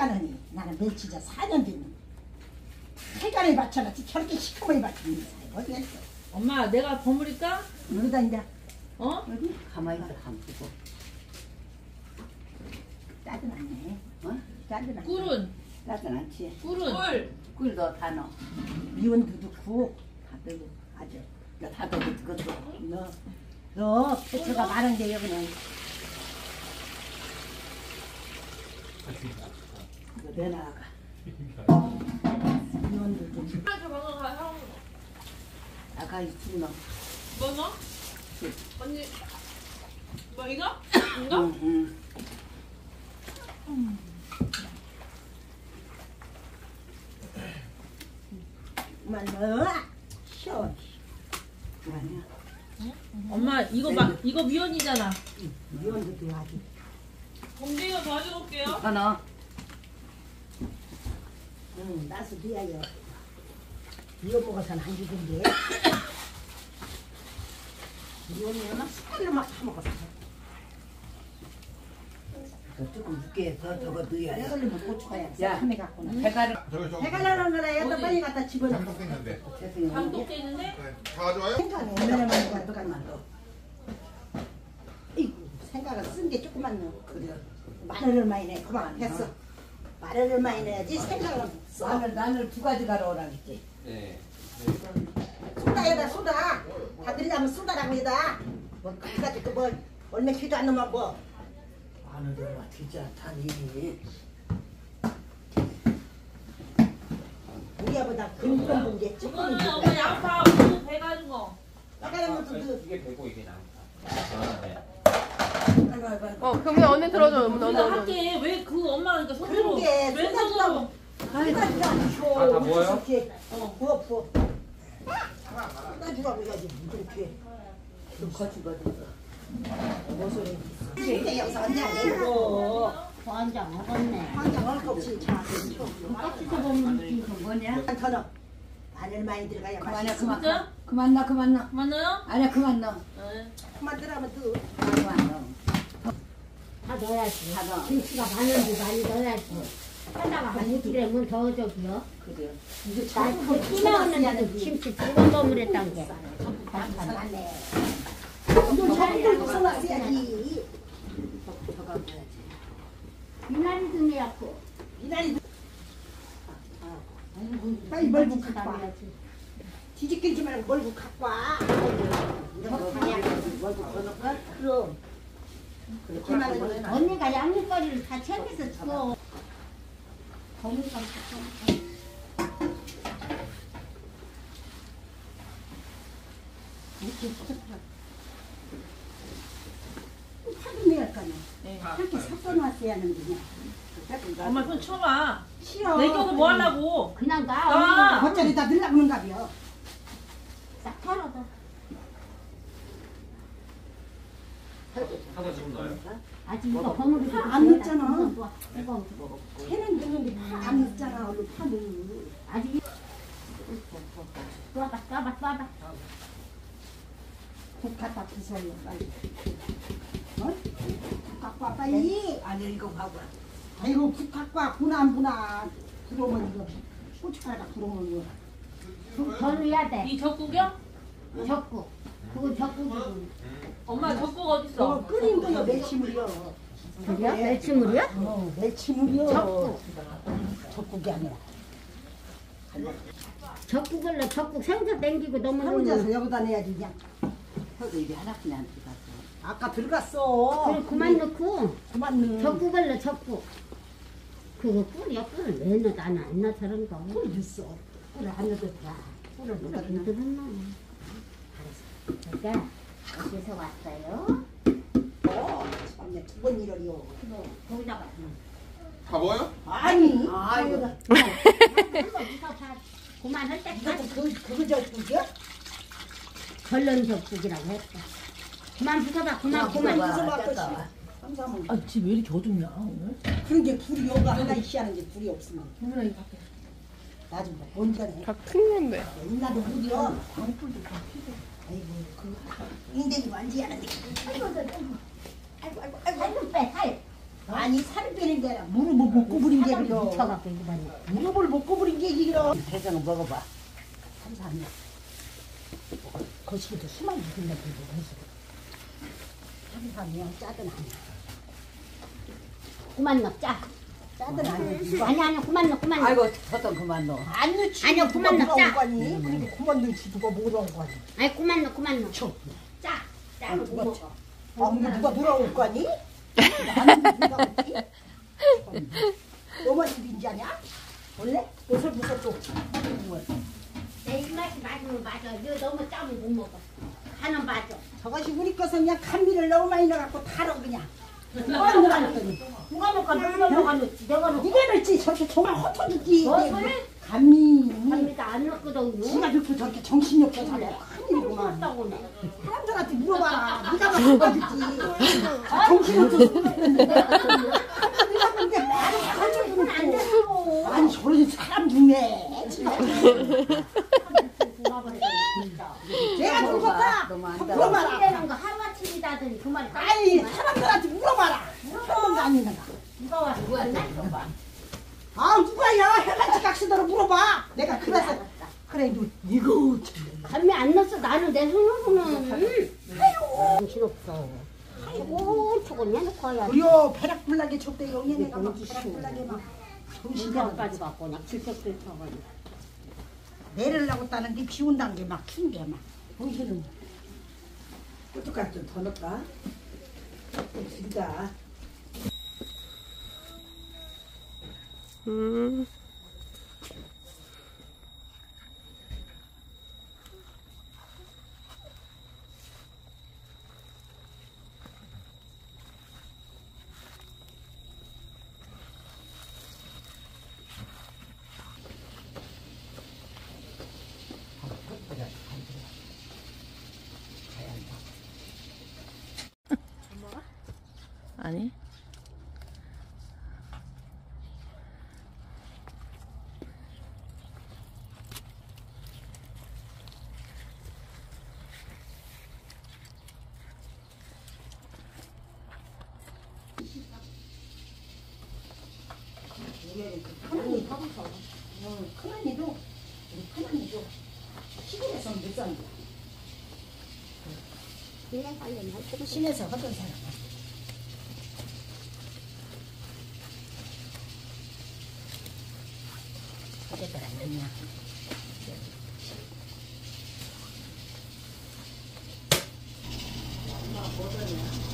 해가느니 나는 멸치젓 4년 됐는데 해간에 받쳐놨지 저렇게 시커멓게 받치는 사람이 어디 있어. 엄마 내가 버무릴까? 여기다 이제 어? 여기 가만히 있어 감고. 짜증 않네. 어? 짜증 않네. 꿀은? 나도 않지. 꿀은? 꿀 넣어 다 넣어. 미원두도 국 다 넣고. 아주 다 넣고 그것도. 너 배추가 많은데 여기는 이거 내놔가. 미원두 좀 하나씩 방금 가. 아까 이쪽 넣어. 뭐 넣어? 언니 뭐 이거? 이거? 응. 그만 넣어. 쉬어. 아니야. 엄마 이거 막 이거 미원이잖아. 미원두도 아주 범죄가 도와줄게요. 더 넣어. 응 나서 뒤야요. 이거 먹어서는 안 죽은데. 미원이 막 숟갈로 막 타먹었어. 더 조금 묻게 더 저거 넣어야 돼. 이걸로 고추가 야. 새카매 갖고는. 해가를 해갈라는 거라 여기다 빨리 갖다 집어넣어. 장독 있는데. 세팅을 장독돼 있는데? 다 가져와요? 생각은 얼마나 많이 가 똑같만 넣어. 이구 생각은 쓴 게 조금만 넣어. 그래. 마늘을 많이 내. 그만 됐어. 마늘을 많이 내야지 생각은 써. 마늘 두 가지 가져오라 했지. 네. 소다에다 소다. 다 들려면 소다라고 해다. 뭐 그래가지고 뭐 얼마 키도 안 넣으면 뭐. 마늘을 맞추지 않다니. 우리보다 근본 문제 조금 이거는 엄마 양파 무 배가진 거. 까까는 것도 넣어. 이게 배고 이게 나온다. 경미 언니 들어줘. 우리가 할게 왜 그 엄마가 그러니까 손으로 그런 게 왼손으로 소다주라고 다 모여요? 부어 부어. 소다주라고 해야지 이렇게. 좀 거치거든. 근데 여기서 언니 아니고 환장 먹었네. 황장 얼거 없이 차 깍지서 보면 이거 뭐냐? 더 넣어. 마늘 많이 들어가야 맛있어. 진짜? 그만 넣어 그만 넣어. 맞나요? 아니야 그만 넣어. 네. 그만 들어가면 또 그만 넣어. 다 넣어야지. 다 넣어. 김치가 많은데 많이 넣어야지. 하다가 한 이틀에면 더 저기요. 그래. 나그 끼나오는데도 김치 두번 버무렸단 게. 잘하네. 너 저분들 무슨 맛이야지. 저거 넣어야지. 미나리 드네갖고. 이날이 빨리 멀고 갖고 와. 담아야지. 뒤집기지 말고 멀고 갖고 와. 뭘더 넣을까? 그럼. 그렇게 언니가 양육거리를 다 챙겨서 줘. 거기가 사돈 내야 할 거 아니야. 네. 이렇게 섞어놨어야 하는데. 엄마 손 쳐봐. 싫어. 내겨서 뭐 하려고? 그냥 나. 나. 언니 겉절이 다 늘라그는가벼. 싹 털어서. 하나 지금 넣어요? 아직 이거 버무리고 안 넣었잖아. 이거 해는 넣는데 파 안 넣었잖아. 얼른 파 넣어. 아직 쏴봐 쏴봐. 국 갖다 부숴요 빨리. 어? 국 갖고 와 빨리. 아니 이거 봐봐. 아이고 국 갖고 와. 분한. 그러면 이거 고춧가루가 그러면 이거. 더 넣어야 돼. 이 젖국이요? 적국. 그거 적국이고. 엄마 젖국 어딨어? 끓인 거요 멸치물이요. 그래요? 멸치물이요? 멸치물이요. 적국. 젓국이 아니라. 적국을 넣어. 적국 생선 땡기고 혼자서 넣으면 여기다 내야지 그냥. 저도 입에 하나뿐이 안 들어갔어. 아까 들어갔어. 그럼 그만 넣고 그만 넣어. 적국을 넣어. 적국. 그거 꿀이야. 꿀을 왜 넣어? 나는 안 넣어 저런 거. 꿀 넣었어. 꿀을 안 넣었다. 꿀을 꿀을 넣었다. 안 들었나? 그러니까 어디서 왔어요? 참내 두번 이러리요. 거기다가 다 모여? 아니. 아이고. 한번 부숴봐. 그만할 때까지 그거 젓국이야? 결론 적국이라고 했다. 그만 부숴봐. 그만. 부숴봐. 삼삼은. 아, 집 왜 이렇게 어둡냐 오늘? 그런 게 불이 여가 하나 희한한 게 불이 없으면. 누나 이거 밖에. 나좀 봐. 뭔가네. 다큰 건데. 옛날에 불이요. 아이고 그 인대기 완지 하는데. 아이고. 살좀 빼. 살. 아니 살을 빼는 게 아니라 무릎을 못 구부린 게 그려. 미쳐갖고 이거 봐. 무릎을 못 구부린 게 이기려. 대장을 먹어봐. 감사합니다. 거시기도 수만 주신다 그러고 감사하면 짜든 아니야. 그만 넣 짜. 짜든 아니. 아니 그만 넣 그만 넣. 아이고 저도 그만 넣어. 안 넣지. 아니요, 그만 누가 넣자. 먹으라고 하니? 그래도 그만 넣지 누가 먹으라고 하니? 아니 그만 넣 그만 넣어. 쳐. 짜. 짜고 못 먹어. 아 근데 누가 놀아올 거 아니? 나는 누가 먹지? 너만 입인지 아냐? 원래? 옷을 벗었어. 내 입맛이 맞으면 맞아. 너 너무 짜면 못 먹어. 간은 맞아. 저것이 우리 것은 그냥 감미를 너무 많이 넣어갖고 달아 그냥. 누가 넣었더니? 누가 먹어? 너가 넣지. 내가 넣지. 네가 넣지 저렇게 정말 헛헛이지. 뭐 소리? 감미. 감미가 안 넣거든요. 지가 저렇게 저렇게 정신이 없어 잘해. 큰일이구만. 먹었다고네. 사람들한테 물어봐라. 네가 막 바꿔주지. 정신이 없어서 그랬는데. 네가 근데 말을 하려고 안 되고. 아니 저런 사람 중에 내가 늙었다. 너무 안 물어봐라. 되는 거 하루아침이다더니 그 말이 아니 사람들한테 물어봐라. 물어보는 거 아니냐. 누가 와서 누구였나? 아 누가야 해같이 각시더러 물어봐. 내가 그래서 그래도 이거 참. 감미 안 넣었어. 나는 내 손으로는. 아유 정신없어. 아이고 저건 해놓고 해야지. 우리요 배락불나게 줬대 영예네가 막 배락불나게 막 정신이 신경까지 갖고 그냥 질척질척하고. 내리려고 따는 게 비운다는 게 막 큰 게 막 정신은 고춧가루 좀 더 넣을까? 길다. 아니. 큰언니 하고서 큰언니도 우리 큰언니도 시골에서 못 산다. 시내에서 하던 사람. 어제들 안 됐냐? 엄마 뭐 하냐?